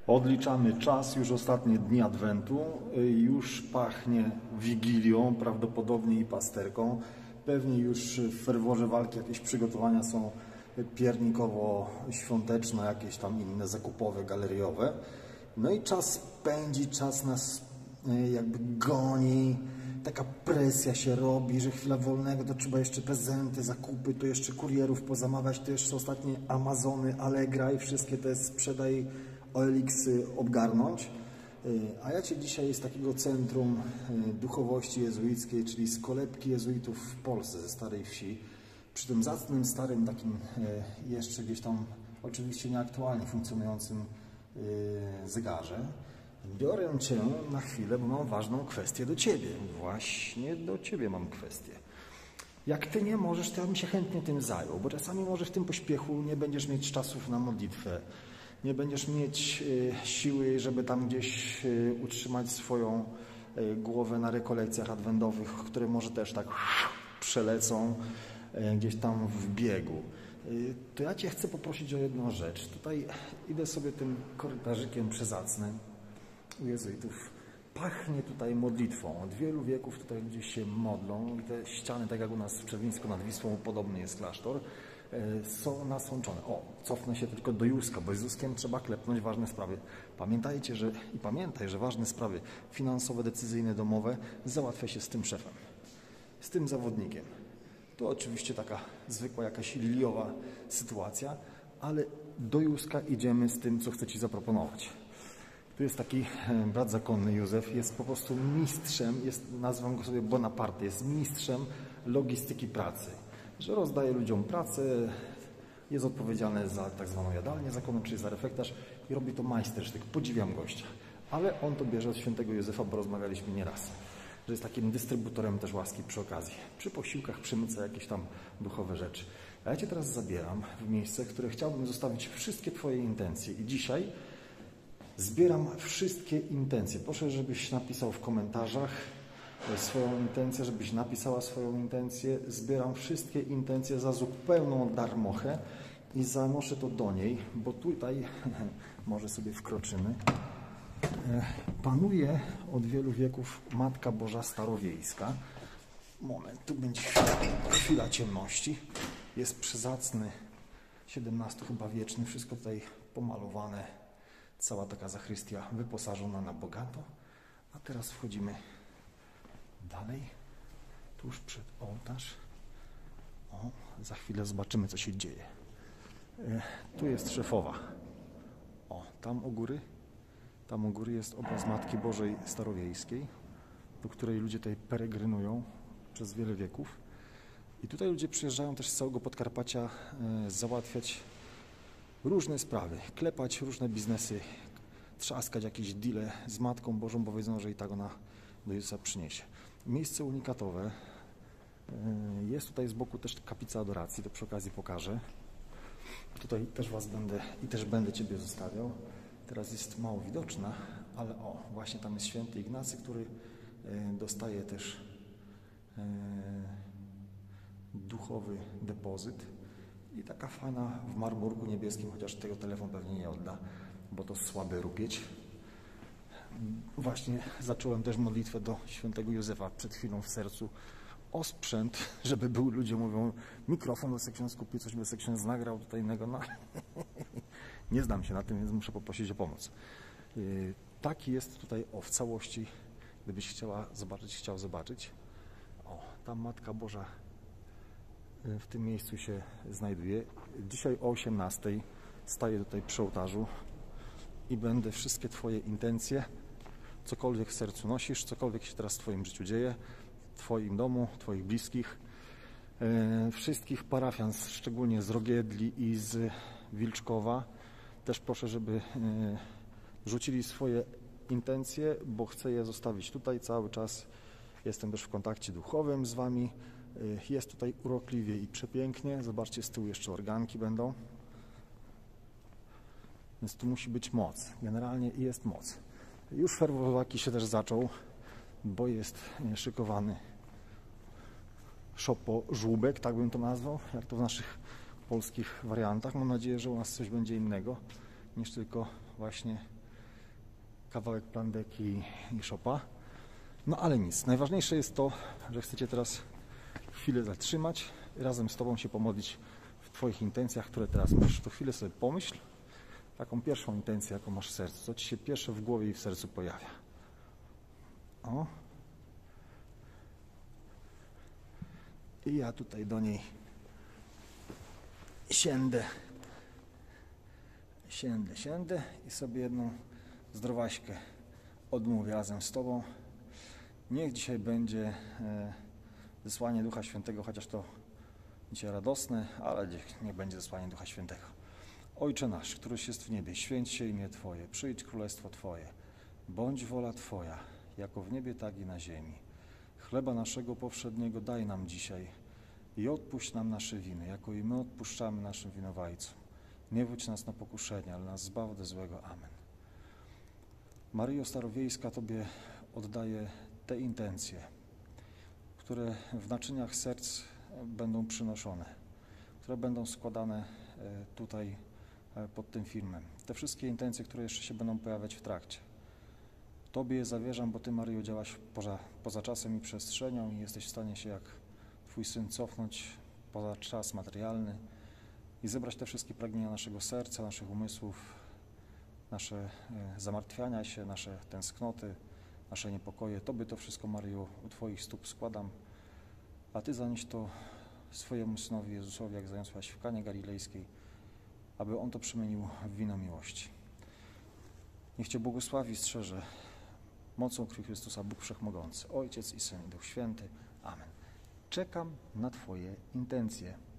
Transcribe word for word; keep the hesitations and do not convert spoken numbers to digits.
Odliczamy czas, już ostatnie dni Adwentu, już pachnie Wigilią, prawdopodobnie i pasterką. Pewnie już w ferworze walki jakieś przygotowania są piernikowo-świąteczne, jakieś tam inne zakupowe, galeriowe. No i czas pędzi, czas nas jakby goni, taka presja się robi, że chwila wolnego, to trzeba jeszcze prezenty, zakupy, to jeszcze kurierów pozamawiać, to jeszcze ostatnie Amazony, Allegra i wszystkie te sprzedaj O L X-y obgarnąć. A ja Cię dzisiaj z takiego centrum duchowości jezuickiej, czyli z kolebki jezuitów w Polsce, ze Starej Wsi, przy tym zacnym, starym, takim jeszcze gdzieś tam oczywiście nieaktualnie funkcjonującym zegarze, biorę Cię na chwilę, bo mam ważną kwestię do Ciebie. Właśnie do Ciebie mam kwestię. Jak Ty nie możesz, to ja bym się chętnie tym zajął, bo czasami może w tym pośpiechu nie będziesz mieć czasów na modlitwę, nie będziesz mieć y, siły, żeby tam gdzieś y, utrzymać swoją y, głowę na rekolekcjach adwentowych, które może też tak przelecą y, gdzieś tam w biegu. Y, to ja Cię chcę poprosić o jedną rzecz. Tutaj idę sobie tym korytarzykiem przezacnym u jezuitów. Pachnie tutaj modlitwą. Od wielu wieków tutaj ludzie się modlą. I te ściany, tak jak u nas w Czerwińsku nad Wisłą, podobny jest klasztor, są nasączone. O, cofnę się tylko do Józka, bo z Józkiem trzeba klepnąć ważne sprawy. Pamiętajcie, że i pamiętaj, że ważne sprawy finansowe, decyzyjne, domowe załatwia się z tym szefem, z tym zawodnikiem. To oczywiście taka zwykła jakaś liliowa sytuacja, ale do Józka idziemy z tym, co chcę Ci zaproponować. Tu jest taki brat zakonny Józef, jest po prostu mistrzem, jest, nazwę go sobie Bonaparte, jest mistrzem logistyki pracy, że rozdaje ludziom pracę, jest odpowiedzialny za tak zwaną jadalnię zakonną, czyli za refektarz i robi to majstersztyk. Podziwiam gościa. Ale on to bierze od świętego Józefa, bo rozmawialiśmy nieraz, że jest takim dystrybutorem też łaski przy okazji. Przy posiłkach przymyca jakieś tam duchowe rzeczy. A ja Cię teraz zabieram w miejsce, w które chciałbym zostawić wszystkie Twoje intencje i dzisiaj zbieram wszystkie intencje. Proszę, żebyś napisał w komentarzach swoją intencję, żebyś napisała swoją intencję. Zbieram wszystkie intencje za zupełną darmochę i zanoszę to do niej, bo tutaj, może sobie wkroczymy, panuje od wielu wieków Matka Boża Starowiejska. Moment, tu będzie chwila, chwila ciemności. Jest przezacny, siedemnasto chyba wieczny, wszystko tutaj pomalowane. Cała taka zachrystia wyposażona na bogato. A teraz wchodzimy dalej, tuż przed ołtarz. O, za chwilę zobaczymy, co się dzieje. E, tu jest szefowa. O, tam u góry, tam u góry jest obraz Matki Bożej Starowiejskiej, do której ludzie tutaj peregrynują przez wiele wieków. I tutaj ludzie przyjeżdżają też z całego Podkarpacia e, załatwiać różne sprawy, klepać różne biznesy, trzaskać jakieś deale z Matką Bożą, bo wiedzą, że i tak ona do Jezusa przyniesie. Miejsce unikatowe. Jest tutaj z boku też kaplica adoracji, to przy okazji pokażę. Tutaj też Was będę i też będę Ciebie zostawiał. Teraz jest mało widoczna, ale o, właśnie tam jest święty Ignacy, który dostaje też duchowy depozyt. I taka fajna w marmurku niebieskim, chociaż tego telefon pewnie nie odda, bo to słaby rupieć. Właśnie zacząłem też modlitwę do świętego Józefa przed chwilą w sercu o sprzęt, żeby był, ludzie mówią, mikrofon by sobie ksiądz kupił, coś by sobie ksiądz nagrał, tutaj innego, no nie znam się na tym, więc muszę poprosić o pomoc. Yy, taki jest tutaj, o, w całości, gdybyś chciała zobaczyć, chciał zobaczyć. O, tam Matka Boża w tym miejscu się znajduje. Dzisiaj o osiemnastej staję tutaj przy ołtarzu i będę wszystkie Twoje intencje, cokolwiek w sercu nosisz, cokolwiek się teraz w Twoim życiu dzieje, w Twoim domu, Twoich bliskich, e, wszystkich parafian, szczególnie z Rogiedli i z Wilczkowa. Też proszę, żeby e, rzucili swoje intencje, bo chcę je zostawić tutaj cały czas. Jestem też w kontakcie duchowym z Wami. Jest tutaj urokliwie i przepięknie. Zobaczcie, z tyłu jeszcze organki będą. Więc tu musi być moc. Generalnie jest moc. Już ferworowaki się też zaczął, bo jest szykowany szopo-żółbek, tak bym to nazwał, jak to w naszych polskich wariantach. Mam nadzieję, że u nas coś będzie innego niż tylko właśnie kawałek plandeki i szopa. No ale nic, najważniejsze jest to, że chcecie teraz chwilę zatrzymać i razem z Tobą się pomodlić w Twoich intencjach, które teraz masz. To chwilę sobie pomyśl, taką pierwszą intencję, jaką masz w sercu, co Ci się pierwsze w głowie i w sercu pojawia. O. I ja tutaj do niej siędę, siędę, siędę i sobie jedną zdrowaśkę odmówię razem z Tobą. Niech dzisiaj będzie e, zesłanie Ducha Świętego, chociaż to dzisiaj radosne, ale niech będzie zesłanie Ducha Świętego. Ojcze nasz, któryś jest w niebie, święć się imię Twoje, przyjdź królestwo Twoje, bądź wola Twoja, jako w niebie, tak i na ziemi. Chleba naszego powszedniego daj nam dzisiaj i odpuść nam nasze winy, jako i my odpuszczamy naszym winowajcom. Nie wódź nas na pokuszenie, ale nas zbaw ode złego. Amen. Maryjo Starowiejska, Tobie oddaję te intencje, które w naczyniach serc będą przynoszone, które będą składane tutaj pod tym filmem. Te wszystkie intencje, które jeszcze się będą pojawiać w trakcie. Tobie je zawierzam, bo Ty, Maryjo, działaś poza, poza czasem i przestrzenią i jesteś w stanie się jak Twój Syn cofnąć poza czas materialny i zebrać te wszystkie pragnienia naszego serca, naszych umysłów, nasze zamartwiania się, nasze tęsknoty, nasze niepokoje. Tobie to wszystko, Maryjo, u Twoich stóp składam, a Ty zanieś to swojemu Synowi Jezusowi, jak zaniosłaś w Kanie Galilejskiej, aby On to przemienił w wino miłości. Niech Cię błogosławi i strzeże mocą krwi Chrystusa Bóg Wszechmogący, Ojciec i Syn i Duch Święty. Amen. Czekam na Twoje intencje.